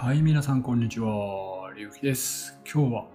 はい、皆さんこんにちは。りゅうきです。今日は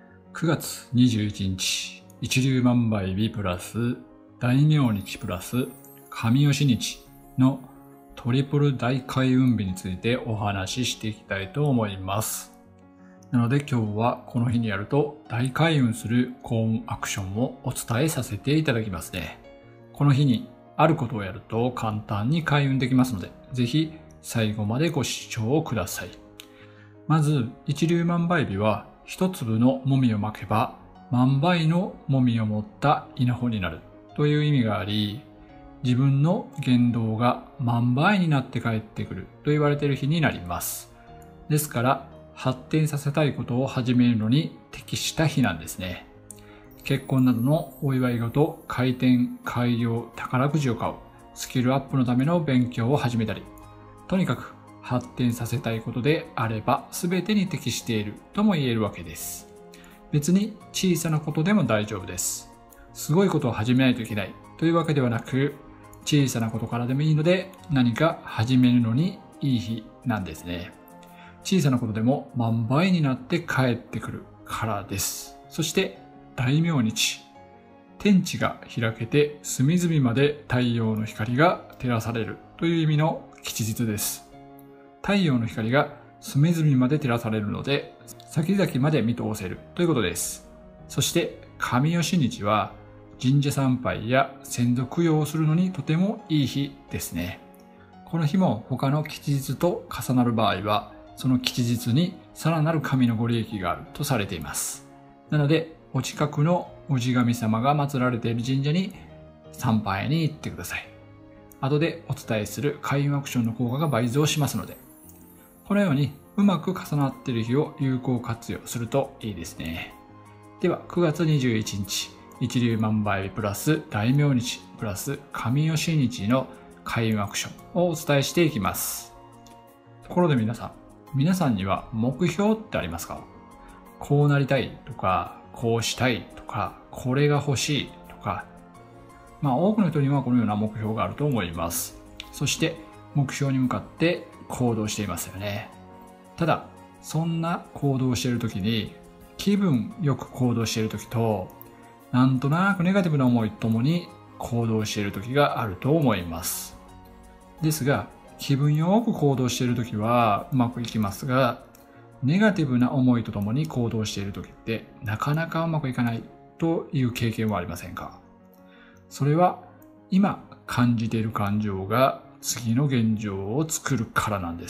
9月21日、一粒万倍日プラス大名日プラス神吉日のトリプル大開運日についてお話ししていきたいと思います。なので今日はこの日にやると大開運する幸運アクションをお伝えさせていただきますね。この日にあることをやると簡単に開運できますので、ぜひ最後までご視聴ください。まず、一粒万倍日は一粒のもみをまけば万倍のもみを持った稲穂になるという意味があり、自分の言動が万倍になって帰ってくると言われている日になります。ですから、発展させたいことを始めるのに適した日なんですね。結婚などのお祝い事、開店、開業、宝くじを買う、スキルアップのための勉強を始めたり、とにかく発展させたいことであれば全てに適しているとも言えるわけです。別に小さなことでも大丈夫です。すごいことを始めないといけないというわけではなく、小さなことからでもいいので何か始めるのにいい日なんですね。小さなことでも万倍になって帰ってくるからです。そして大名日。天地が開けて隅々まで太陽の光が照らされるという意味の吉日です。太陽の光が隅々まで照らされるので、先々まで見通せるということです。そして神吉日は神社参拝や先祖供養をするのにとてもいい日ですね。この日も他の吉日と重なる場合は、その吉日にさらなる神のご利益があるとされています。なので、お近くの氏神様が祀られている神社に参拝に行ってください。後でお伝えする開運アクションの効果が倍増しますので、このようにうまく重なっている日を有効活用するといいですね。では9月21日、一粒万倍日プラス大名日プラス神吉日の開運アクションをお伝えしていきます。ところで皆さんには目標ってありますか？こうなりたいとか、こうしたいとか、これが欲しいとか、多くの人にはこのような目標があると思います。そして目標に向かって行動していますよね。ただ、そんな行動しているときに、気分よく行動しているときと、なんとなくネガティブな思いともに行動しているときがあると思います。ですが、気分よく行動しているときはうまくいきますが、ネガティブな思いとともに行動しているときってなかなかうまくいかないという経験はありませんか？それは今感じている感情が次の現状を作るからなんです。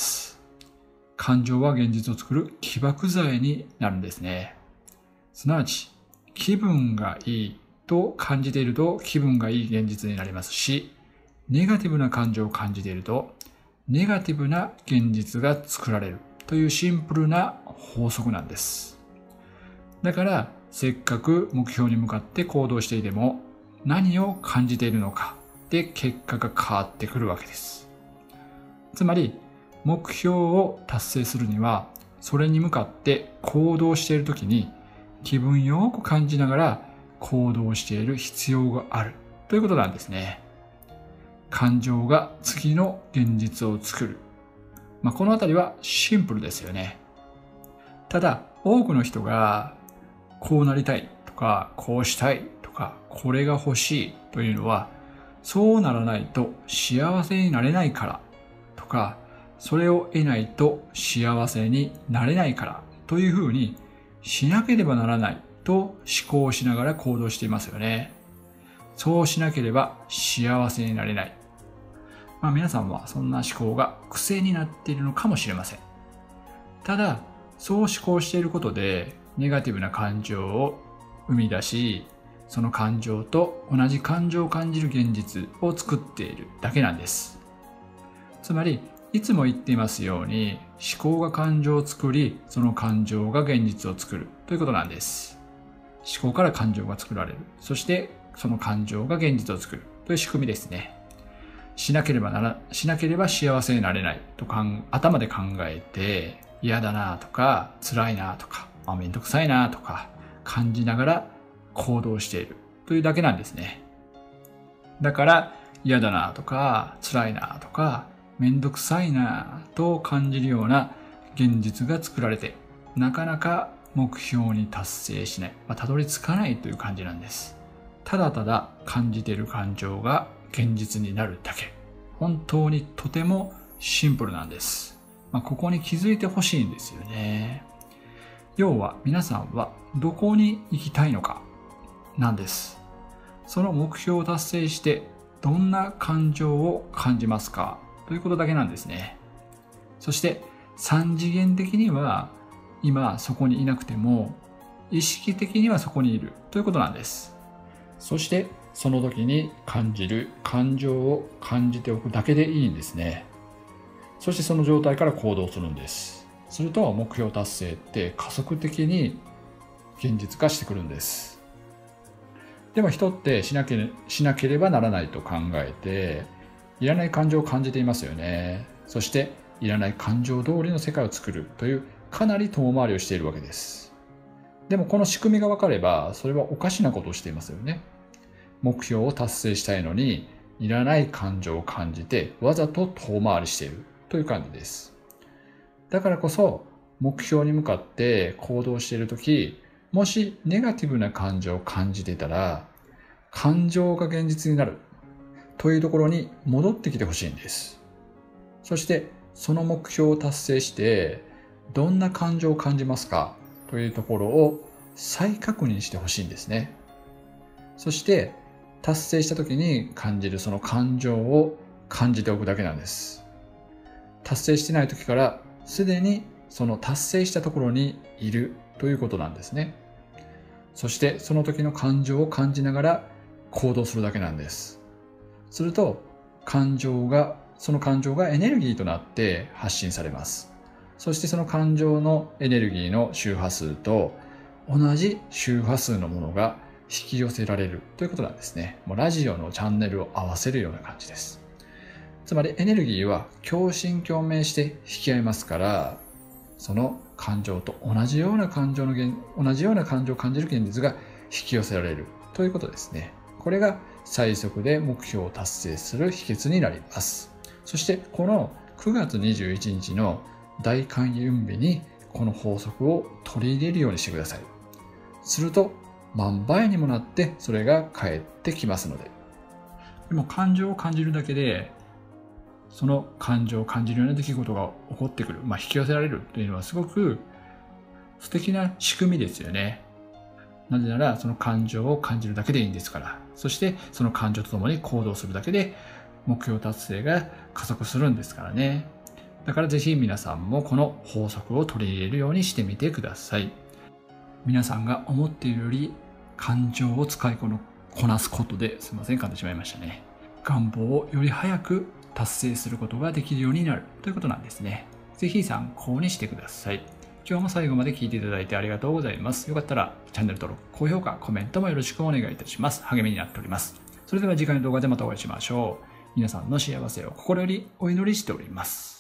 感情は現実を作る起爆剤になるんですね。すなわち、気分がいいと感じていると気分がいい現実になりますし、ネガティブな感情を感じているとネガティブな現実が作られるというシンプルな法則なんです。だから、せっかく目標に向かって行動していても何を感じているのかで結果が変わってくるわけです。つまり、目標を達成するには、それに向かって行動しているときに、気分よく感じながら行動している必要があるということなんですね。感情が次の現実を作る。このあたりはシンプルですよね。ただ、多くの人が、こうなりたいとか、こうしたいとか、これが欲しいというのは、そうならないと幸せになれないからとか、それを得ないと幸せになれないからというふうにしなければならないと思考しながら行動していますよね。そうしなければ幸せになれない。皆さんはそんな思考が癖になっているのかもしれません。ただ、そう思考していることでネガティブな感情を生み出し、その感情と同じ感情を感じる現実を作っているだけなんです。つまり、いつも言っていますように、思考が感情を作り、その感情が現実を作るということなんです。思考から感情が作られる。そして、その感情が現実を作るという仕組みですね。しなければ幸せになれないと頭で考えて、嫌だなとか、辛いなとか、めんどくさいなとか感じながら行動しているというだけなんですね。だから嫌だなとか辛いなとかめんどくさいなと感じるような現実が作られて、なかなか目標に達成しない、たどり着かないという感じなんです。ただただ感じている感情が現実になるだけ。本当にとてもシンプルなんです。ここに気づいてほしいんですよね。要は皆さんはどこに行きたいのかなんです。その目標を達成してどんな感情を感じますかということだけなんですね。そして3次元的には今そこにいなくても意識的にはそこにいるということなんです。そしてその時に感じる感情を感じておくだけでいいんですね。そしてその状態から行動するんです。すると目標達成って加速的に現実化してくるんです。でも人ってしなければならないと考えて、いらない感情を感じていますよね。そしていらない感情通りの世界を作るというかなり遠回りをしているわけです。でもこの仕組みが分かれば、それはおかしなことをしていますよね。目標を達成したいのに、いらない感情を感じてわざと遠回りしているという感じです。だからこそ目標に向かって行動しているとき、もしネガティブな感情を感じていたら、感情が現実になるというところに戻ってきてほしいんです。そしてその目標を達成してどんな感情を感じますかというところを再確認してほしいんですね。そして達成した時に感じるその感情を感じておくだけなんです。達成してない時からすでにその達成したところにいるということなんですね。そしてその時の感情を感じながら行動するだけなんです。するとその感情がエネルギーとなって発信されます。そしてその感情のエネルギーの周波数と同じ周波数のものが引き寄せられるということなんですね。もうラジオのチャンネルを合わせるような感じです。つまりエネルギーは共振共鳴して引き合いますから、その感情と同じような感情を感じる現実が引き寄せられるということですね。これが最速で目標を達成する秘訣になります。そしてこの9月21日の大開運日にこの法則を取り入れるようにしてください。すると万倍にもなってそれが返ってきますので。でも感情を感じるだけで、その感情を感じるような出来事が起こってくる、引き寄せられるというのはすごく素敵な仕組みですよね。なぜならその感情を感じるだけでいいんですから。そしてその感情とともに行動するだけで目標達成が加速するんですからね。だからぜひ皆さんもこの法則を取り入れるようにしてみてください。皆さんが思っているより感情を使いこなすことで、すいません、噛んでしまいましたね。願望をより早く達成することができるようになるということなんですね。ぜひ参考にしてください。今日も最後まで聞いていただいてありがとうございます。よかったらチャンネル登録、高評価、コメントもよろしくお願いいたします。励みになっております。それでは次回の動画でまたお会いしましょう。皆さんの幸せを心よりお祈りしております。